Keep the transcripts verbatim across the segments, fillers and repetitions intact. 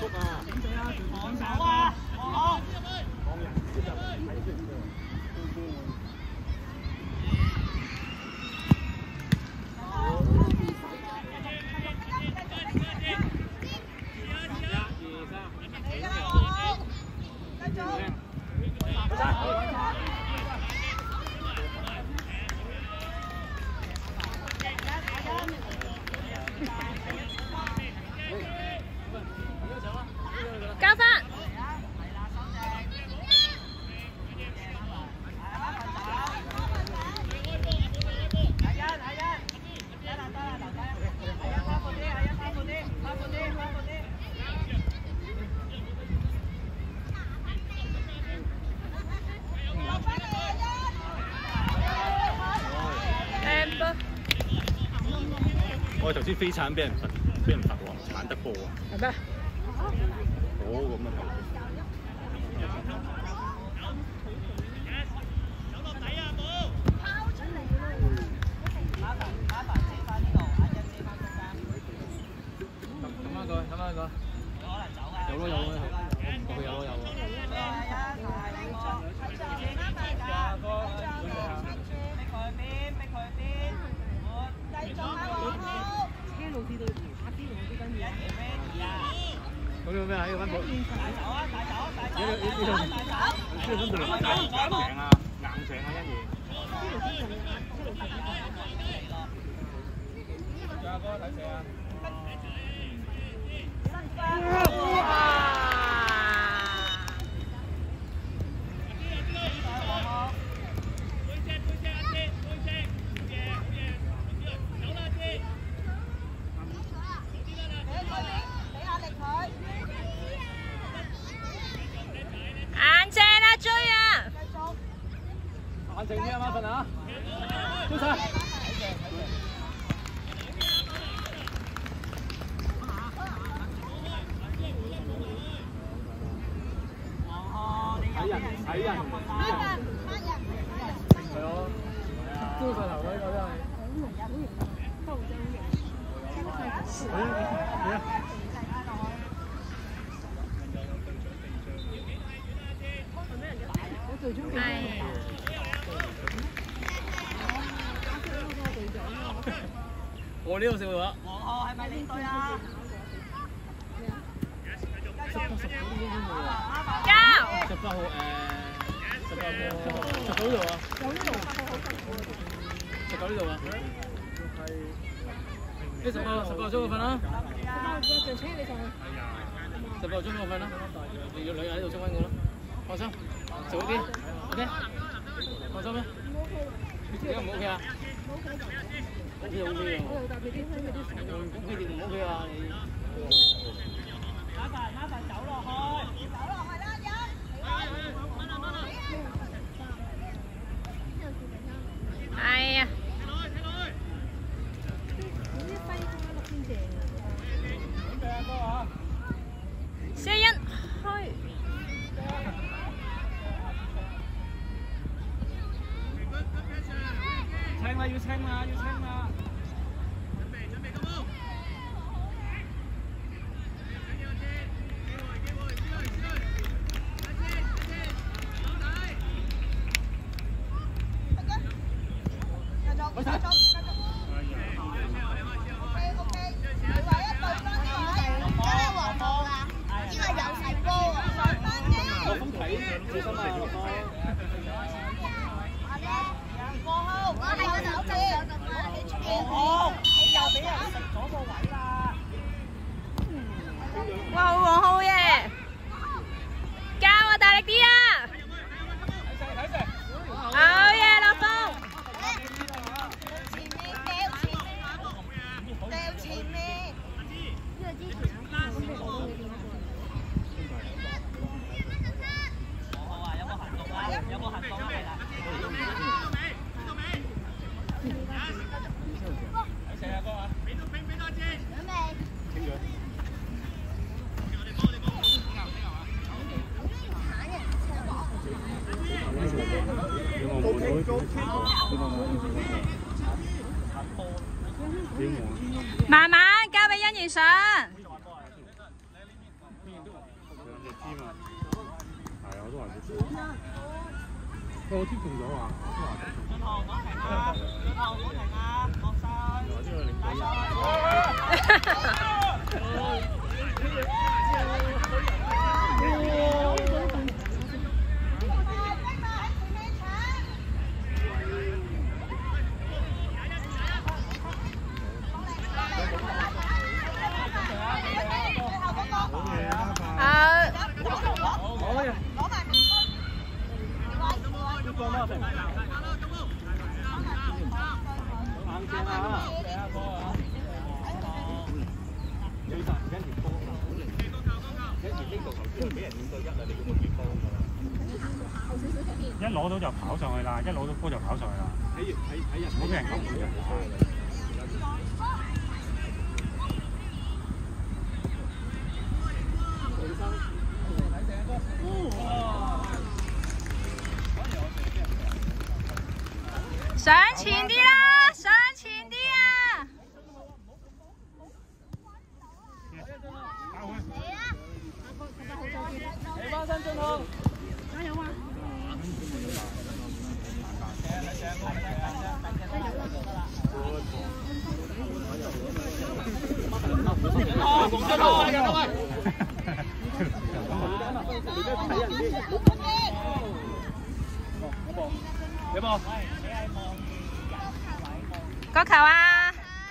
速啊！ 防守啊！好。 講人接入睇先嘅。 交翻。 我哋頭先飛鏟俾人罰，俾人罰喎，鏟得波啊！ 係咩？ 好咁啊！ 走落底啊！冇拋出嚟啦！打凡打凡借翻呢度，阿欣借翻中間。 抌翻佢，抌翻佢。 有可能走啊！ 有咯有咯，我佢有咯有喎。 係啊，係呢個。下個。逼佢邊，逼佢邊。繼續啊！我。車路士對打邊路啲跟住。 咁樣咩啊？要翻步。 大走啊！大走！大走！ 呢呢呢大走！ 呢個分度嚟。 硬淨啊！硬淨啊！一嘢。 阿哥睇射啊！ 哇！硬正啊，追啊！ 硬淨啲啊，馬份啊！追晒！ 睇人睇人。 係咯，追晒頭呢個真係。係啊！ 係。 我呢度笑話。 黃浩係咪你隊啊？ 交。 十八號誒，十八號十九呢度啊？十九呢度啊？呢十八十八鐘嗰份啦。十八鐘嗰份啦，你約女喺度升溫我啦，放心，做好啲 ，OK， 放心咩？而家唔 OK 啊 ？OK OK 啊。OK 定唔 OK 啊？你？ 打凡打凡走落去，走落去啦，一。 係啊。謝欣開。 清啦，要清啦，要清啦。 準備準備，咁好。 哇，黃浩耶！交啊，大力啲啊！好嘢，樂峰！慢慢交俾欣怡上。 個接中咗啊！ 進航講停啊！進航唔好停啊！落晒！大賽！ 一攞到就跑上去啦，一攞到波就跑上去啦。睇睇睇人，唔好俾人撳住嘅。 上前啲啦，上前啲啊！ 你翻身進航，加油啊！ 有冇？ 個球啊！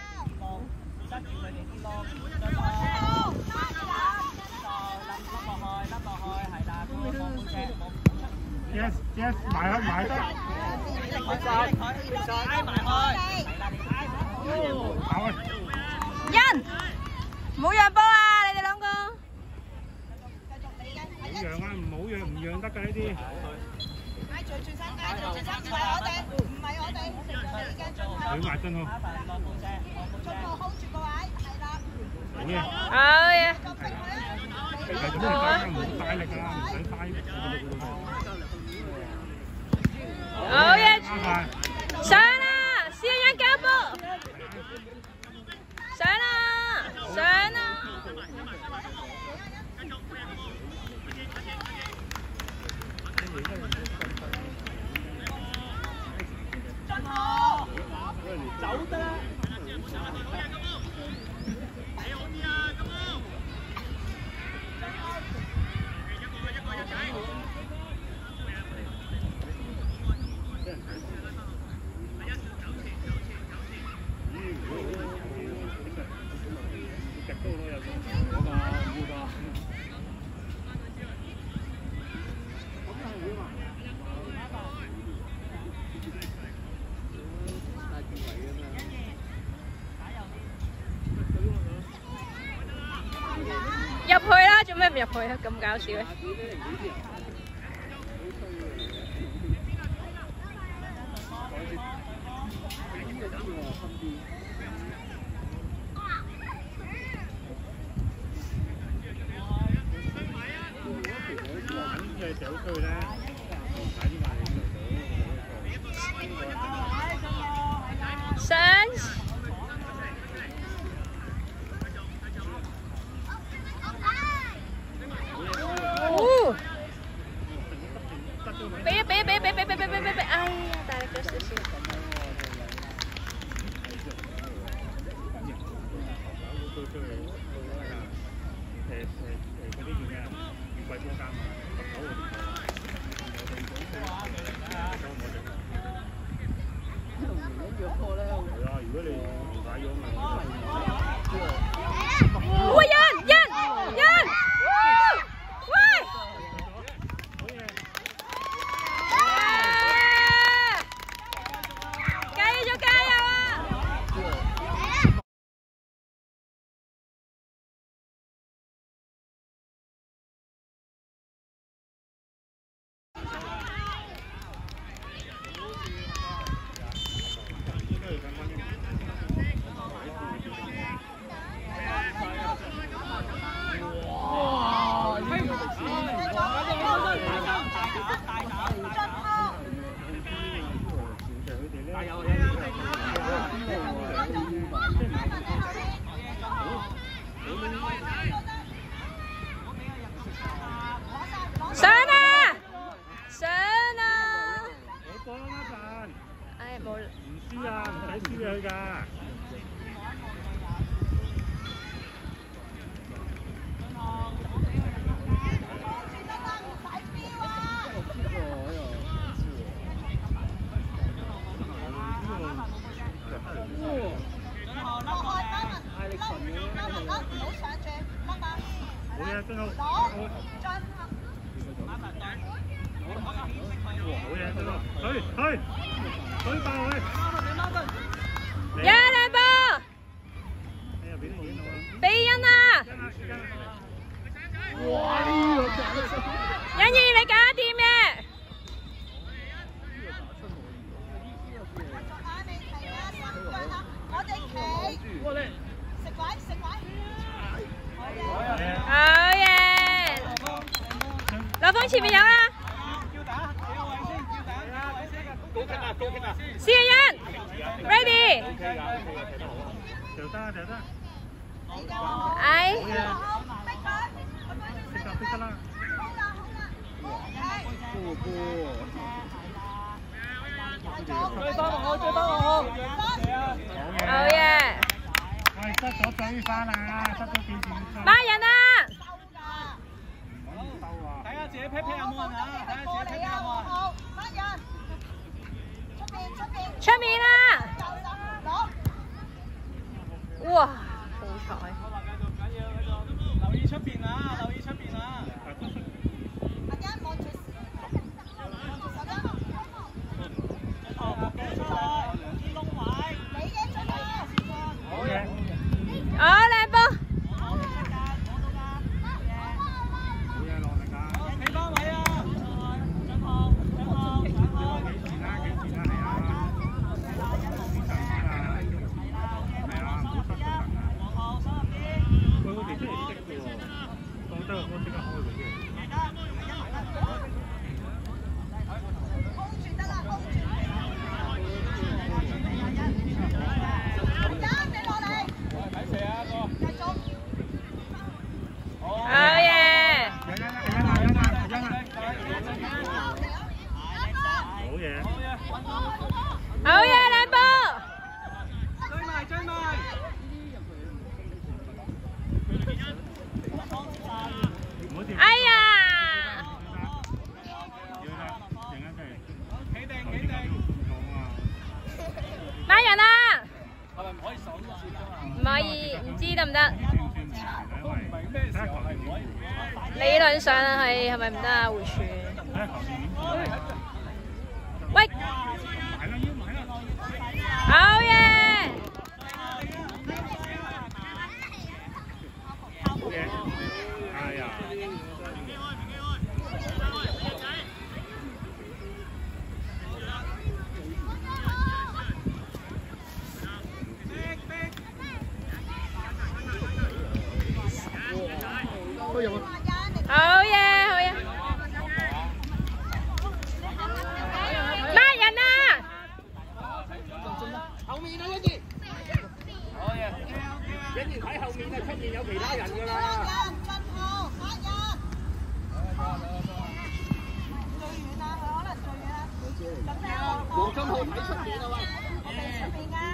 Yes yes 埋去埋得。 挨埋去。 跑啊！ 欣，唔好讓波啊！你哋兩個。 好讓啊！唔好讓，唔讓得㗎呢啲。 最最新街，最最新唔係我哋，唔係我哋，你嘅進號。 佢埋進號。 進號 hold 住個位，係啦。 好嘅。 好嘢。 係咁樣唔好嘥力㗎啦，唔使嘥。 好嘢！上啦，試下腳步。上啦，上啦。 走得啦！ 入去啦，做咩唔入去啊？咁搞笑嘅。上。俾啊俾啊俾俾俾俾俾俾俾俾！哎呀，大力咗少少。喂，欣欣欣，喂！繼續加油啊！ 㗎，唔使輸佢㗎。好嘢，真好。好嘢，真好。去去，去爆佢！ 一兩波。俾恩啊！ 哇！呢個欣怡你搞得掂嘅。好嘢！劉峰前面有啦。四廿一 ，ready。 掉得掉得。 哎。 逼得逼得啦。 波波。 追翻我，追翻我。 好嘢！ 喂，失咗追翻啊！失咗幾錢？ 孖人啊！ 睇下自己 pat pat 有冇人啊！睇下自己 pat pat 有冇人。 出面啊！哇，好彩！ 留意出邊啊！留意出邊啊！ 好嘢！ 好靚波！ 企翻位啊！進號，進號，進號。 幾錢啦？幾錢啦？係啊！係啊！唔好失神啊！喂，我哋真係識嘅喎，當得我即刻開佢啫。 好嘢！ 好嘢！ 好嘢，靚波！ 追埋，追埋！ 哎呀！ 企定，企定。 孖人啊！ 係咪唔可以手接㗎？ 唔可以，唔知得唔得？ 都唔明咩時候係唔可以。 理論上係係咪唔得啊？回傳。喂！好嘢！ 好嘢！哎呀！ 好嘢，好嘢！孖人啊！ 後面啊，欣怡。好嘢。欣怡睇後面啊，出面有其他人㗎啦。黃金號睇出面啊喂。